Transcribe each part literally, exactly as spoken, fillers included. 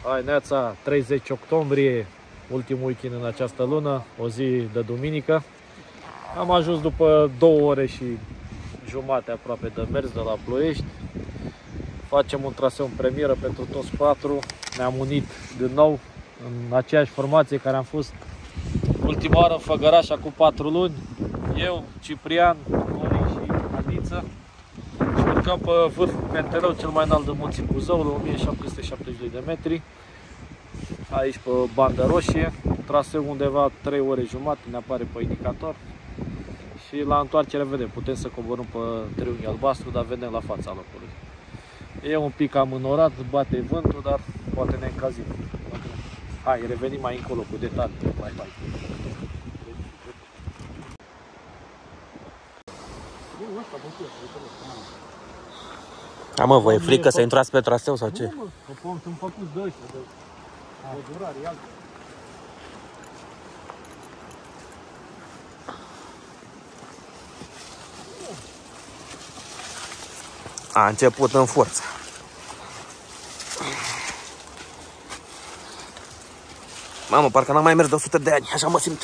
Hai, neața, treizeci octombrie, ultimul weekend în această lună, o zi de duminică. Am ajuns după două ore și jumate aproape de mers de la Ploiești. Facem un traseu în premieră pentru toți patru. Ne-am unit din nou în aceeași formație care am fost ultima oară în Făgăraș acum patru luni. Eu, Ciprian, Florin și Adiță. Și urcăm pe vârful Penteleu, cel mai înalt de munții Buzău, la o mie șapte sute șaptezeci și doi de metri. Aici pe bandă roșie, traseu undeva trei ore jumate, ne apare pe indicator. Și la întoarcere vedem, putem să coborâm pe triunghi albastru, dar vedem la fața locului. E un pic cam înorat, bate vântul, dar poate ne încălzim. Hai, revenim mai încolo cu detalii. Bye, bye. Da, mă, vă e frică să intrați pe traseu sau ce? Nu, mă, sunt făcuți de ăștia, de durare altă. A început în forță. Mamă, parcă n-am mai mers de o sută de ani, așa mă simt.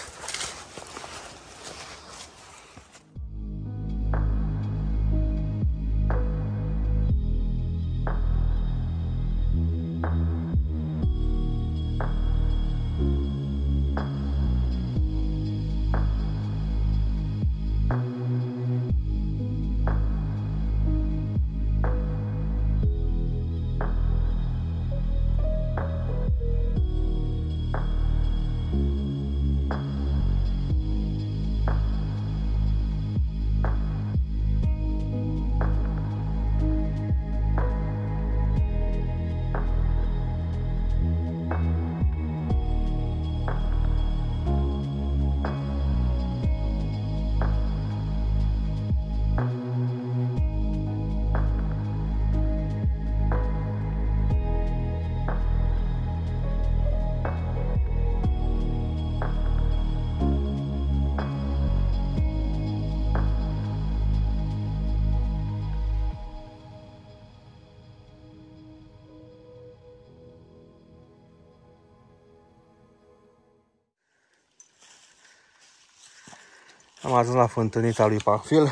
Am ajuns la fântânița lui Pamfil.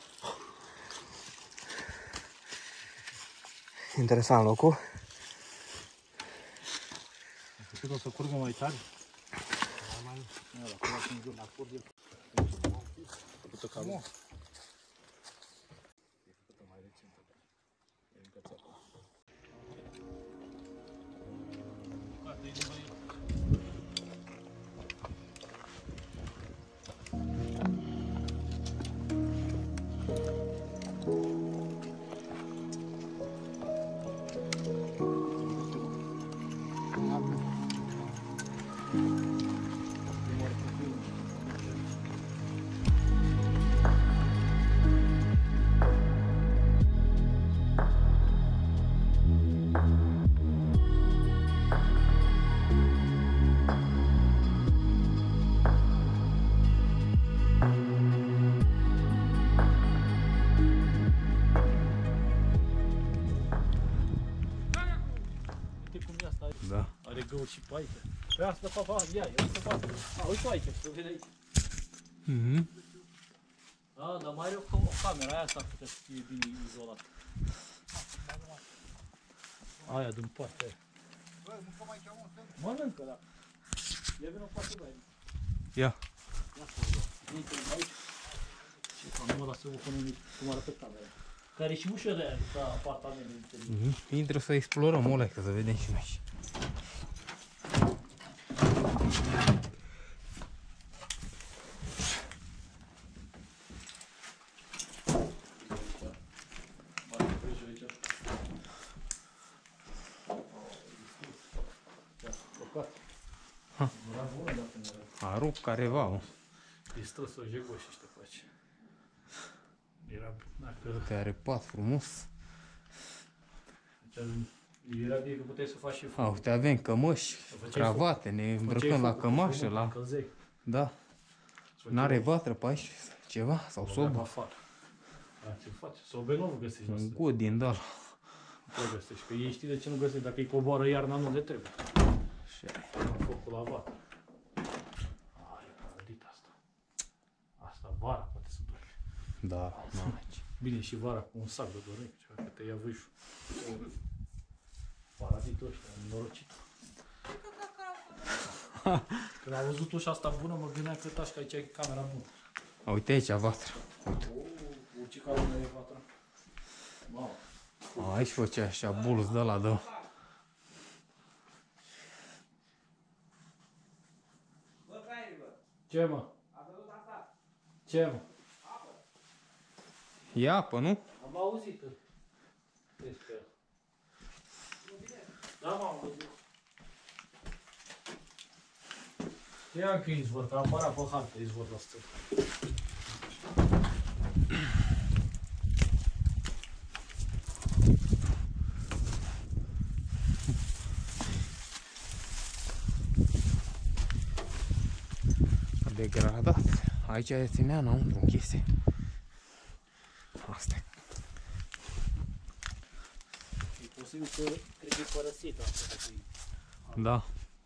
Interesant locul. O să curgă mai tare. Da. Are găuri și pe aici. Pe asta, papa, ia, ia să facă. A, uite aici, să vede aici. Mhm. Da, dar mai are o, o cameră, aia s-ar putea să fie bine izolată. Aia din partea aia. Bă, mâncăm aici un fel? Mănâncă, da. Ia vină o parte de aici. Ia. Ia să văd. Intră aici. Și nu mă lasă vă până cum arată camera. Care și ușa de aia, ca apartamentul. Mhm. Intră să explorăm, ole, că să vedem și noi. A rupt careva, mă. E străs o jegoși ăștia pe aici. Era, dacă... Te are pat frumos. Era bine că puteai să faci și A, uite, avem cămăși, cravate, ne îmbrăcăm la cămașă, la... Da. N-are vatră pe aici, ceva? Sau sobă? Afară. Ce faci? Sobe nu găsești. Un god din ăla. Pregăsești, că ei știi de ce nu găsești, dacă îi coboară iarna nu le trebuie. Și Focul la vatră. Ai, e rădit asta. Asta vara poate să duci. da, măci. Bine și vara cu un sac de dormic, ceva, că te ia vâșul. Paraditul ăștia, norocit. Când am văzut ușa asta bună, mă gândeam că tașca aici e camera bună. Uite aici vatră. Uite. O, ucica lună e vatră. Mamă. Aici făcea așa bulz de ăla de... Ce mă? Ce mă? E apă, nu? Am auzit despre el. Da, m-am auzit. Ia că izvor, că am parat pe hartă izvorul ăsta. Degradat. Aici ținea înăuntru închise. Asta. E posibil că trebuie părăsită asta. Da.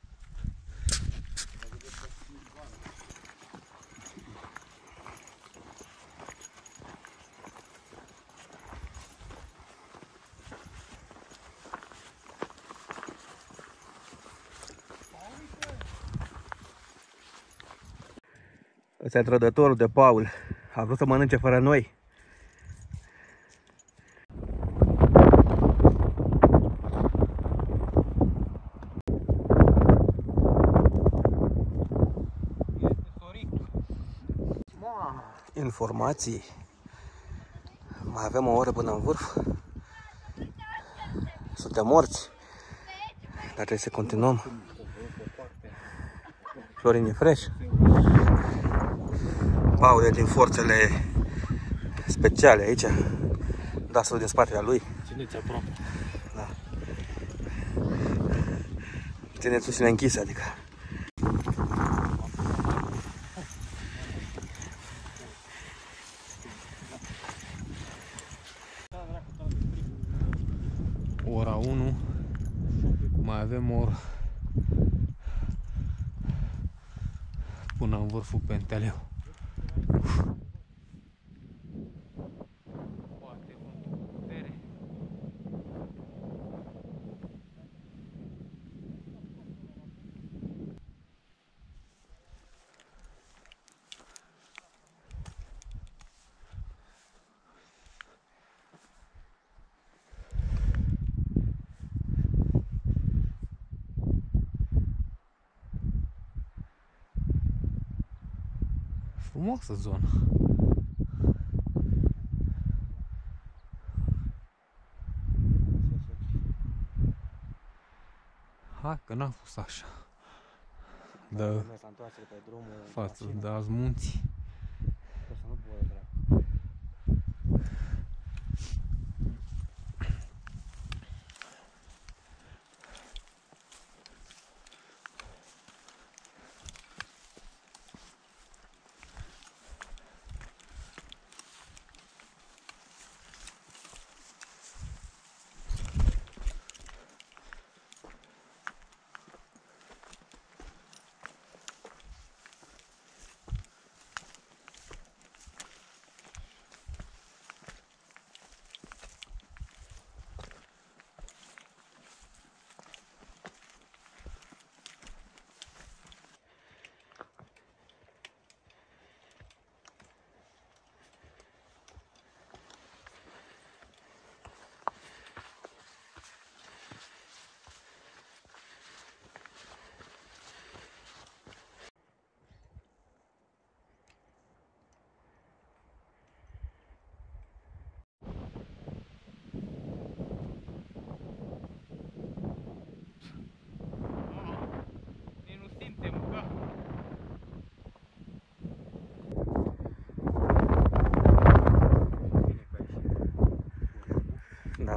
Ăsta e trădătorul de Paul. A vrut să mănânce fără noi. Informații. Mai avem o oră până în vârf. Suntem morți. Dar trebuie să continuăm. Florin e fresh. Paul e din forțele speciale aici. Dasul din spatele lui. Țineți aproape. Da. Țineți ușile închise, adică. Ora unu. Mai avem o oră până în vârful Penteleu. Poate vântul cu putere. Frumoasă zonă. Hai că n-a fost așa. De față de azi munții. Da.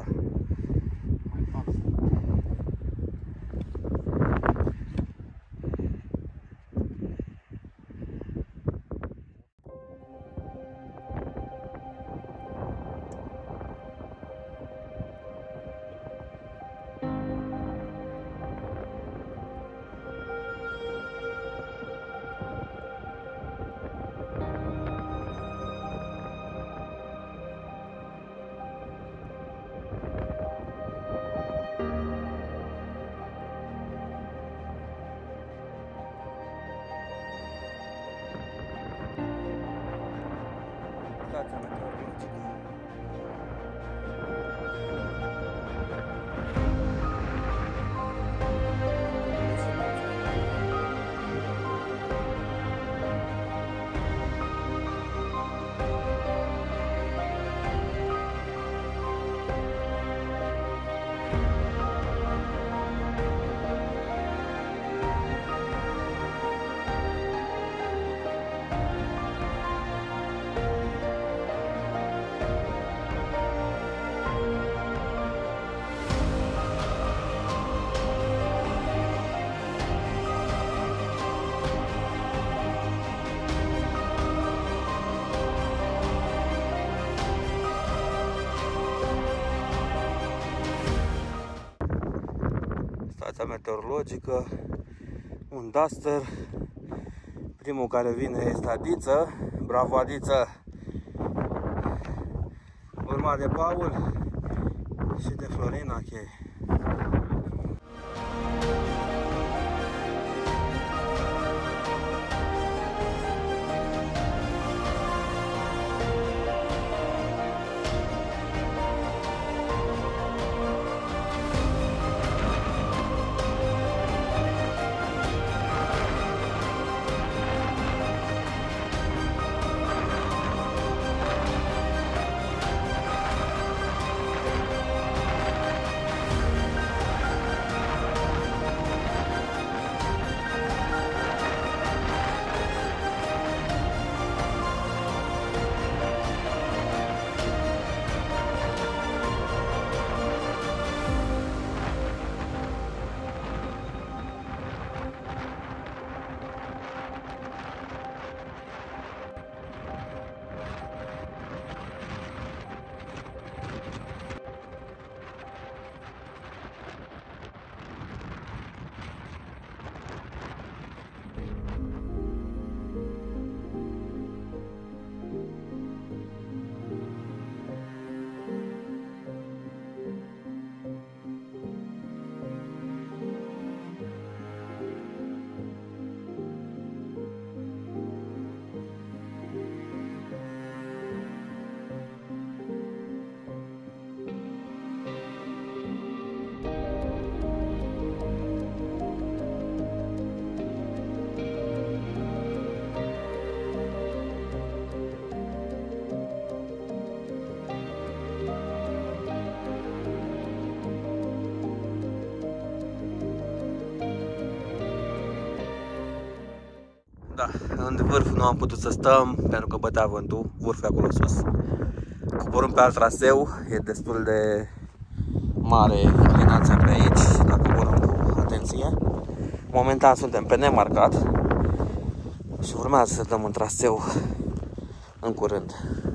meteorologică, un Duster. Primul care vine este Adiță. Bravo, Adiță! Urmat de Paul și de Florin Achei. Da, în vârf nu am putut să stăm pentru că bătea vântul, vârful e acolo sus. Coborâm pe alt traseu, e destul de mare inclinația pe aici, dacă coborâm cu atenție. Momentan suntem pe nemarcat și urmează să dăm un traseu în curând.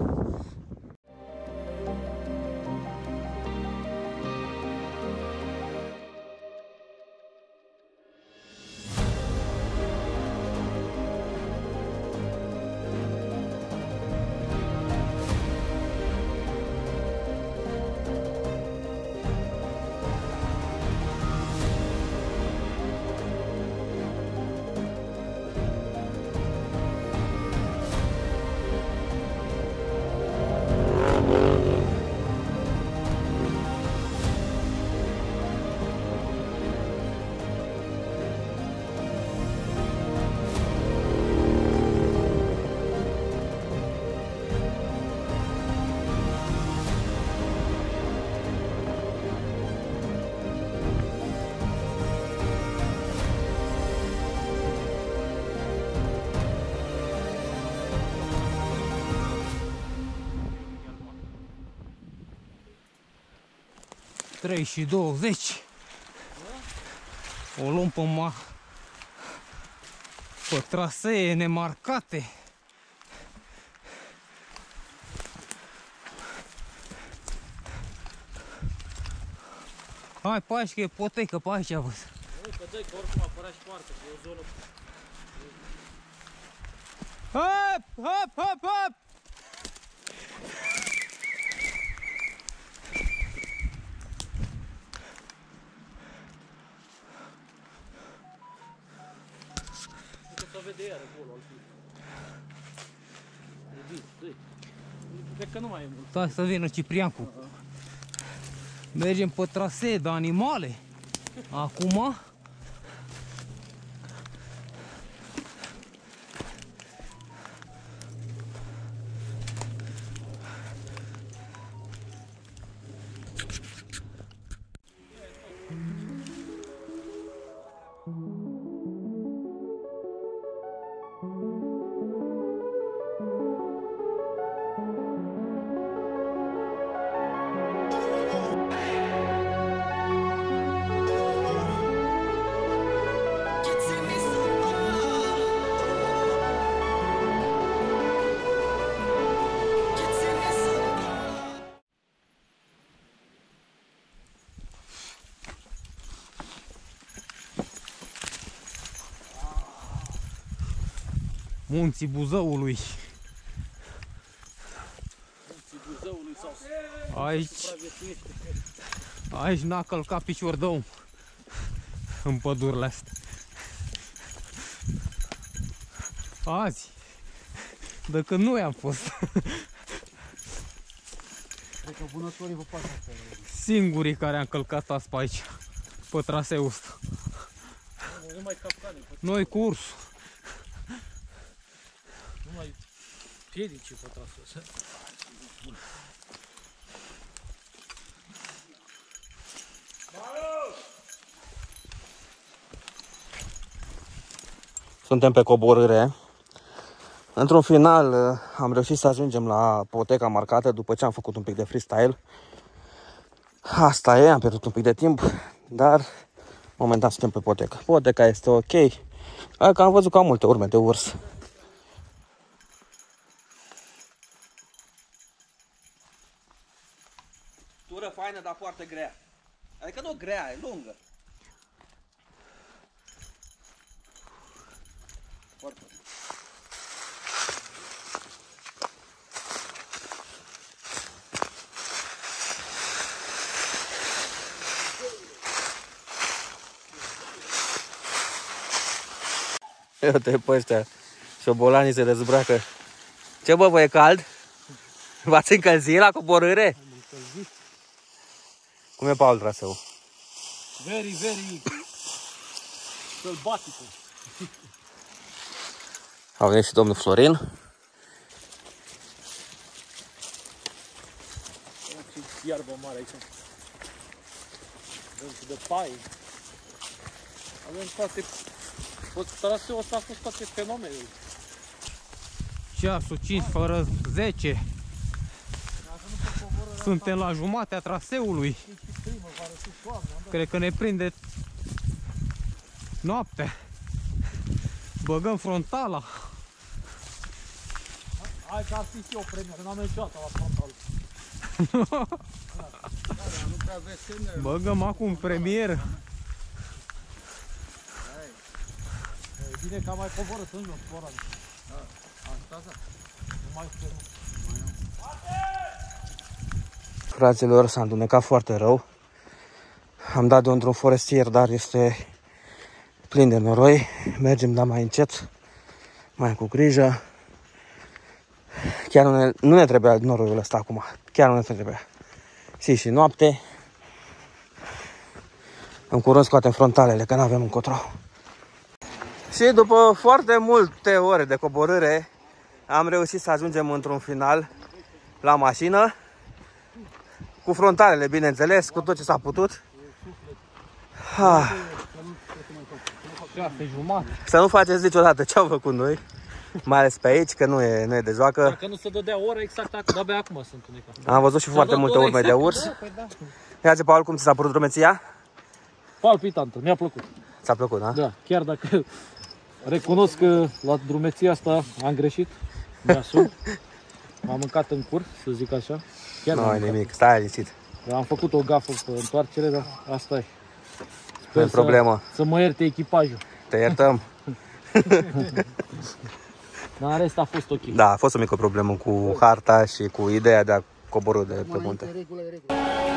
trei și douăzeci. O luăm pe, ma... pe trasee nemarcate. Hai, pași că e potecă pe aici, văd. Nu, că dai, că oricum apărea și poartă, că e o zonă... Hop, hop, hop, hop! Să vede iar acolo, al fi. Ridic, dă-i. Cred că nu mai e mult. Stai să vină Cipriancu. Mergem pe trasee de animale. Acum. Munții Buzăului. Munții Buzăului sau Aici, aici n-a călcat picior de om în pădurile astea. Azi, de când noi am fost. Cred că vânătorii vă pasă asta. Singurii care am călcat azi pe aici, pe traseul ăsta. Numai capcane. Noi cu ursul. Numai piedici pe traseul ăsta. Suntem pe coborâre. Într-un final am reușit să ajungem la poteca marcată după ce am făcut un pic de freestyle. Asta e, am pierdut un pic de timp, dar momentan suntem pe poteca. Poteca este ok. Adică am văzut că am multe urme de urs. Tură faină, dar foarte grea. Adică nu grea, e lungă. Foarte. Uite pe ăștia, șobolanii se dezbracă. Ce bă, bă, e cald? V-ați încălzit la coborâre? Am încălzit. Cum e Paul traseul? Very, very sălbaticul. A venit și domnul Florin. Ce iarbă mare aici. Avem și de paie. Avem toate. Traseul ăsta a fost toate fenomenele. Ceasul cinci fără zece. Suntem la jumatea traseului. Cred că ne prinde noaptea. Băgăm frontala. Hai că ar fi și eu premiu, că n-am niciodată la frontal. Băgăm acum premieră. E bine că am mai coborât în jos, Floran. Asta, da. Nu mai sper. Fraților, s-a întunecat foarte rău. Am dat de un drum forestier, dar este plin de noroi. Mergem, dar mai încet, mai cu grijă. Chiar nu ne, nu ne trebuia noroiul ăsta acum. Chiar nu ne trebuia. Și și noapte. În curând scoatem frontalele, că n-avem încotro. Și după foarte multe ore de coborâre, am reușit să ajungem într-un final la mașină. Cu frontalele, bineînțeles, cu tot ce s-a putut. Ah. Să nu faceți niciodată ce au făcut noi, mai ales pe aici, că nu e, nu e de joacă. Dacă nu se dădea ora exact acum, de-abia acum sunt întunecat. Am văzut și foarte multe urme exact de urs. Ia-ți, Paul, cum ți s-a părut drumeția? Palpitantă, mi-a plăcut. Ți-a plăcut, da? Da, chiar dacă recunosc că la drumeția asta am greșit, mi-asum. M-am mâncat în cur, să zic așa. Chiar nu ai nimic, stai liniștit. Am făcut o gafă pe întoarcere, dar asta e. Nu e problemă. Să mă ierte echipajul. Te iertăm. Dar în rest a fost ok. Da, a fost o mică problemă cu harta și cu ideea de a coborî de pe munte.